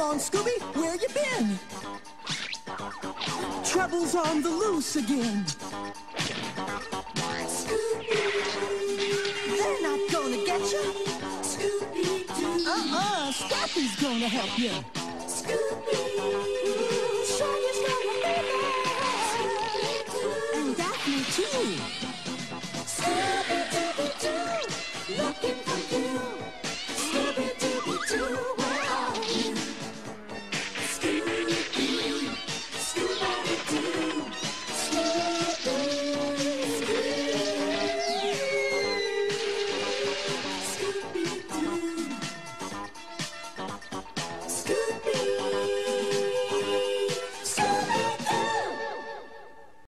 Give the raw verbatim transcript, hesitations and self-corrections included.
on, Scooby, where you been? Trouble's on the loose again. Scooby, they're not gonna get you. Scooby-Doo. Uh-uh, Scrappy's gonna help you. Scooby, Shaggy's gonna be there. And Daphne, too.